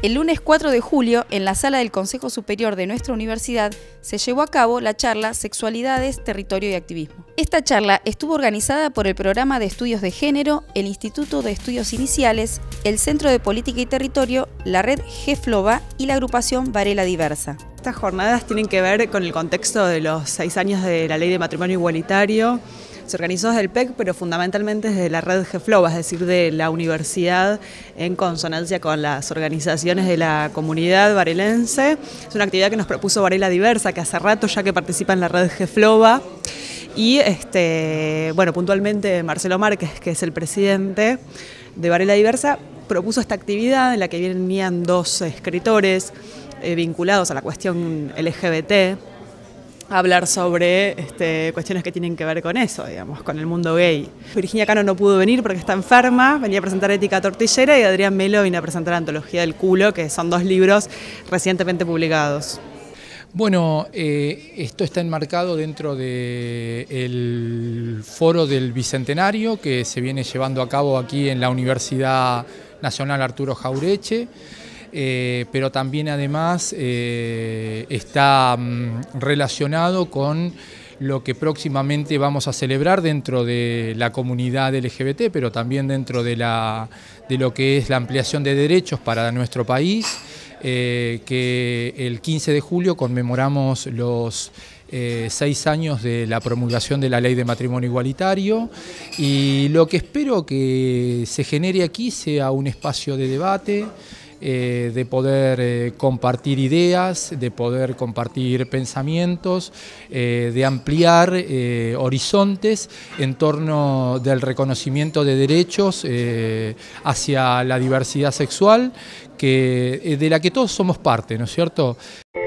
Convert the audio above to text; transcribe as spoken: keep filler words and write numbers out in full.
El lunes cuatro de julio, en la sala del Consejo Superior de nuestra universidad, se llevó a cabo la charla Sexualidades, Territorio y Activismo. Esta charla estuvo organizada por el Programa de Estudios de Género, el Instituto de Estudios Iniciales, el Centro de Política y Territorio, la Red GEFLOBA y la agrupación Varela Diversa. Estas jornadas tienen que ver con el contexto de los seis años de la Ley de Matrimonio Igualitario. Se organizó desde el P E C, pero fundamentalmente desde la red GEFLOBA, es decir, de la universidad en consonancia con las organizaciones de la comunidad varelense. Es una actividad que nos propuso Varela Diversa, que hace rato ya que participa en la red GEFLOBA. Y este, bueno, puntualmente Marcelo Márquez, que es el presidente de Varela Diversa, propuso esta actividad en la que venían dos escritores eh, vinculados a la cuestión L G B T, a hablar sobre este, cuestiones que tienen que ver con eso, digamos, con el mundo gay. Virginia Cano no pudo venir porque está enferma, venía a presentar Ética Tortillera, y Adrián Melo vino a presentar Antología del Culo, que son dos libros recientemente publicados. Bueno, eh, esto está enmarcado dentro del foro del Bicentenario que se viene llevando a cabo aquí en la Universidad Nacional Arturo Jauretche. Eh, pero también además eh, está mm, relacionado con lo que próximamente vamos a celebrar dentro de la comunidad L G B T, pero también dentro de, la, de lo que es la ampliación de derechos para nuestro país, eh, que el quince de julio conmemoramos los Eh, seis años de la promulgación de la Ley de Matrimonio Igualitario, y lo que espero que se genere aquí sea un espacio de debate, eh, de poder eh, compartir ideas, de poder compartir pensamientos, eh, de ampliar eh, horizontes en torno del reconocimiento de derechos eh, hacia la diversidad sexual, que, de la que todos somos parte, ¿no es cierto?